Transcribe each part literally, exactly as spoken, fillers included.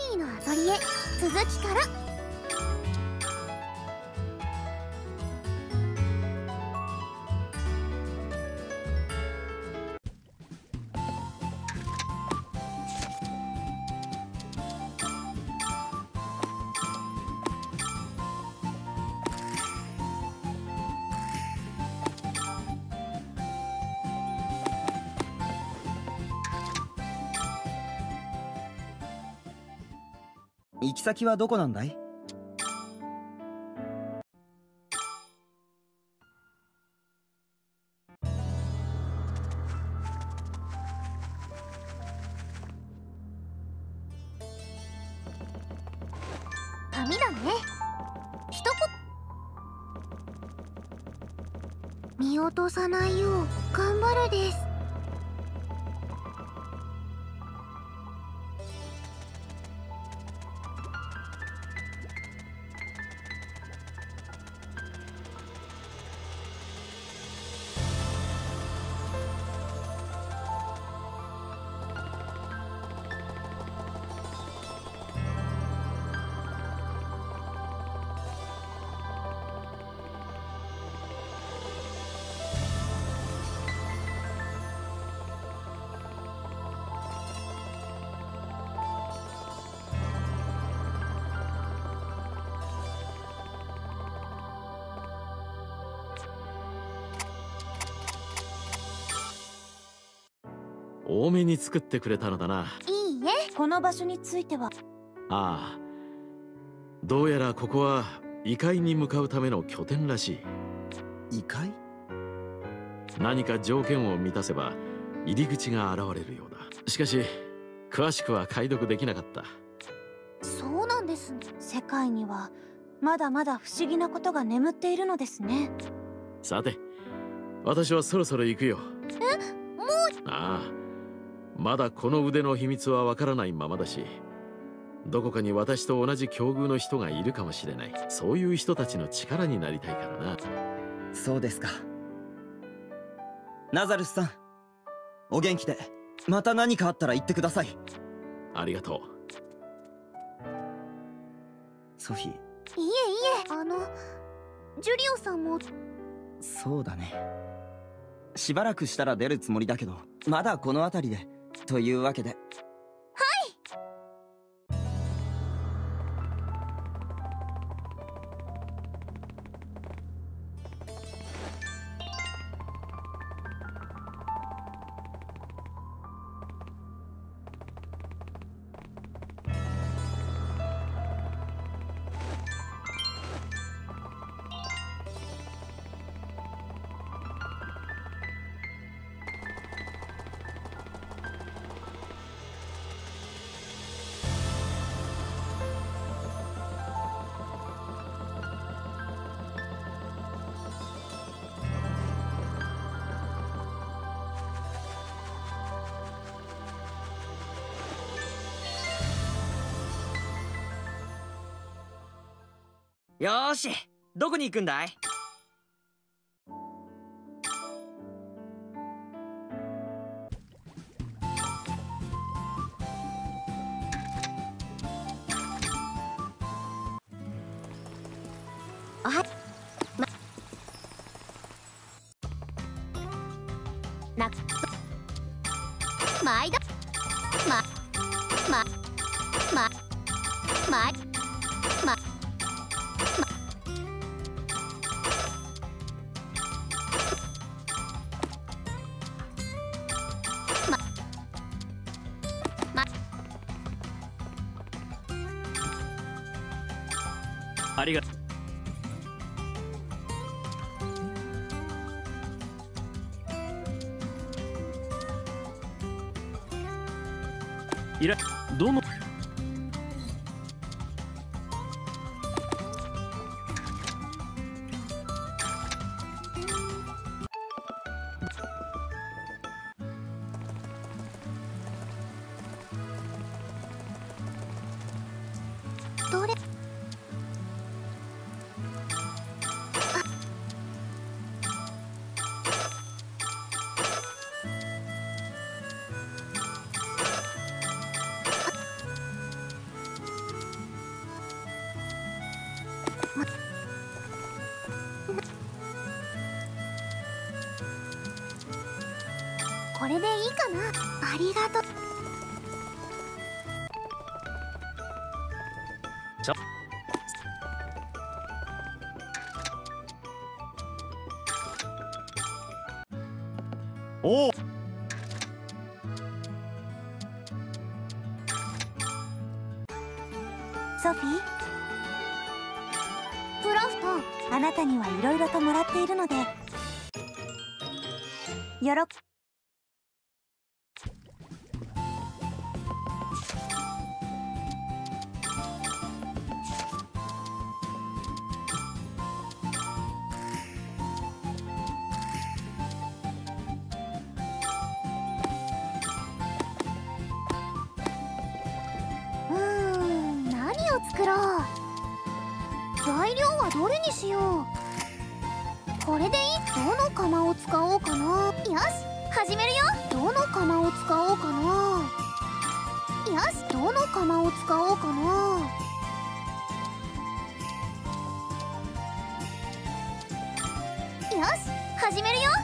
ーのアトリエ続きから。 行き先はどこなんだい？ 紙だね。一言見落とさないよう頑張るです。 多めに作ってくれたのだな。 いいえ、この場所については。 ああ、どうやらここは異界に向かうための拠点らしい。異界？ 何か条件を満たせば入り口が現れるようだ。しかし詳しくは解読できなかった。 そうなんですね。世界にはまだまだ不思議なことが眠っているのですね。 さて、私はそろそろ行くよ。 え、もう？ ああ、まだこの腕の秘密はわからないままだし、どこかに私と同じ境遇の人がいるかもしれない。そういう人たちの力になりたいからな。 そうですか。ナザルスさん、お元気で。また何かあったら言ってください。 ありがとう。 ソフィー。 いえいえ、あのジュリオさんも。 そうだね。しばらくしたら出るつもりだけど、まだこの辺りで。というわけで。はい。 よーし、どこに行くんだい？ おはまな毎度まままままありがとう。いらどのどれれでいいかな。ありがとう。 ちょおお。 ソフィー、プラフト、あなたにはいろいろともらっているのでよろうーん、何を作ろう。材料はどれにしよう。これでいい。どの釜を使おうかな。よし、始めるよ。どの釜を使おうかな。よし、どの釜を使おうかな。よし、始めるよ。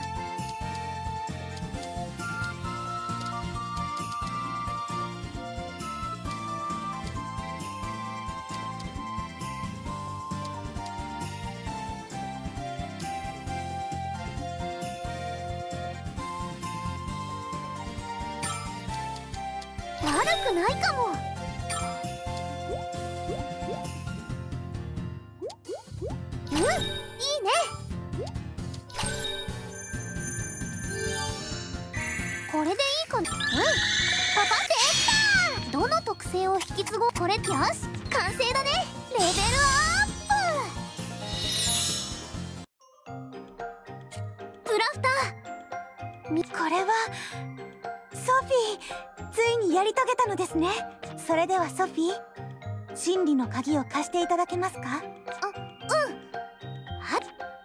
悪くないかも。うん、いいね。これでいいかな。うん、パパってできた。どの特性を引き継ごう。これ、よし、完成だね。レベルアップ。プラフター、みこれはソフィー、ついにやり遂げたのですね。それではソフィー、真理の鍵を貸していただけますか。あ、うん。はっ。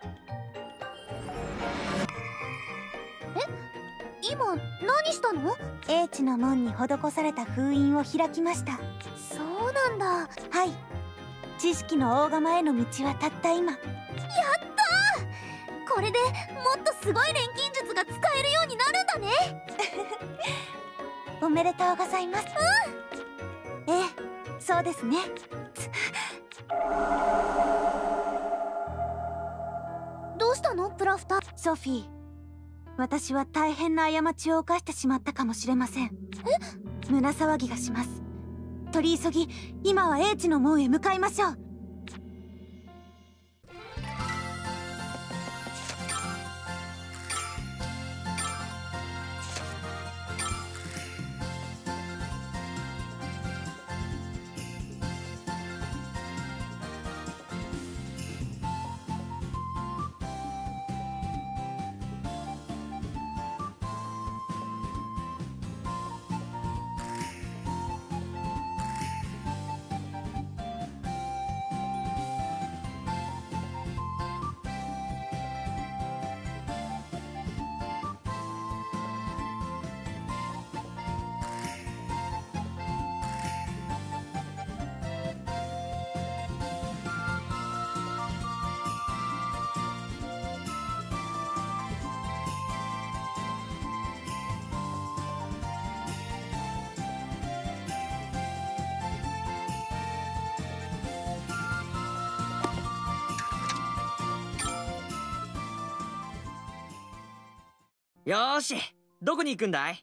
え、今何したの。英知の門に施された封印を開きました。そうなんだ。はい、知識の大釜への道はたった今。やったー。これでもっとすごい錬金術が使えるようになるんだね。おめでとうございます。うん、ええ、そうですね。どうしたの、プラフター。ソフィー、私は大変な過ちを犯してしまったかもしれません。え、胸騒ぎがします。取り急ぎ今は英知の門へ向かいましょう。 よーし、どこに行くんだい。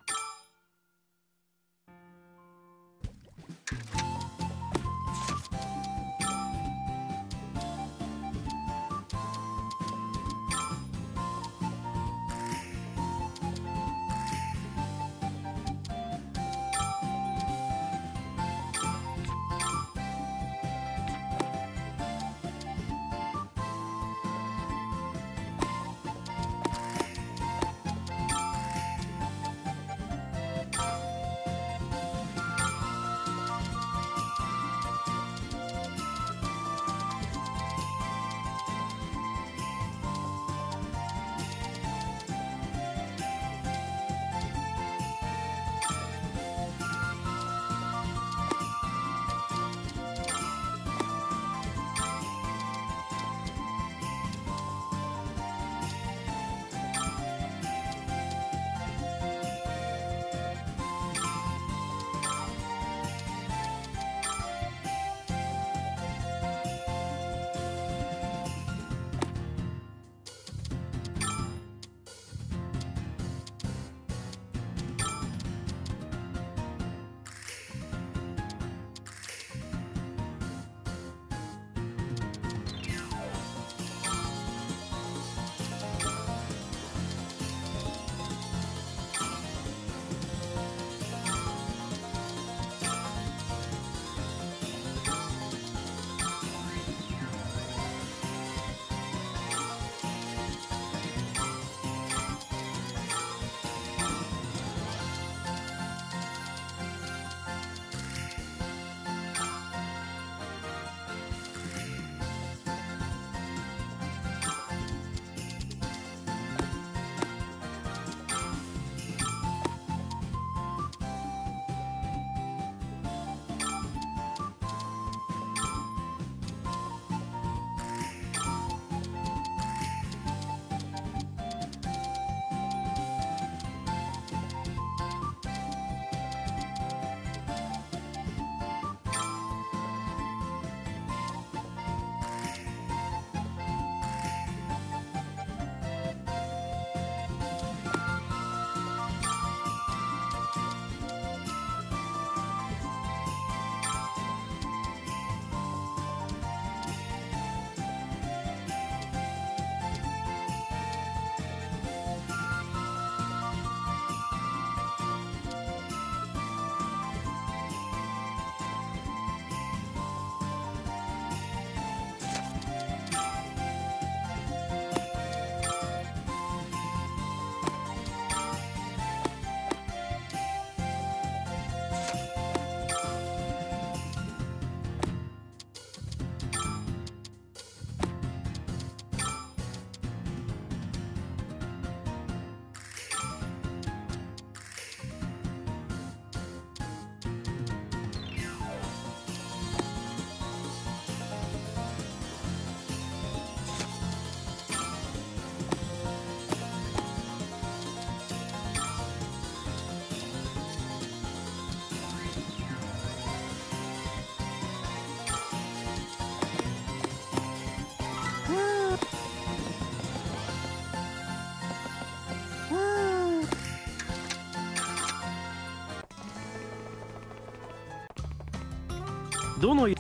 どの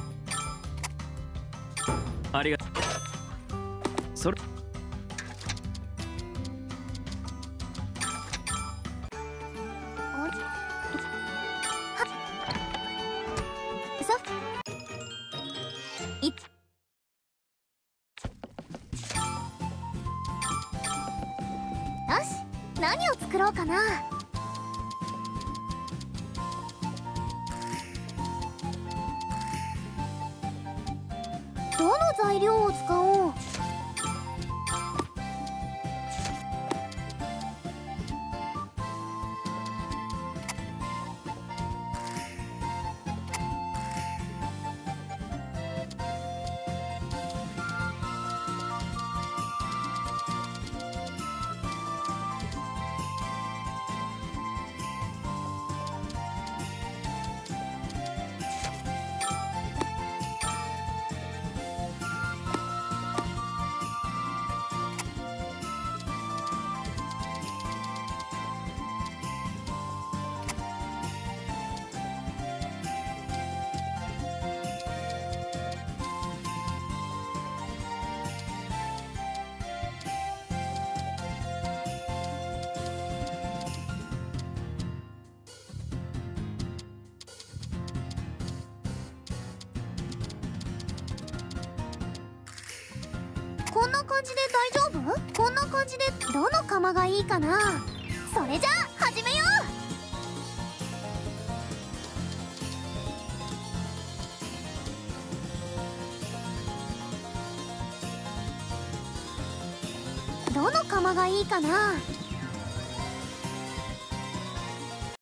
ありがそれそいよし、何を作ろうかな。どの材料を使おう。こんな感じで大丈夫？こんな感じでどの釜がいいかな。それじゃあ始めよう。どの釜がいいかな。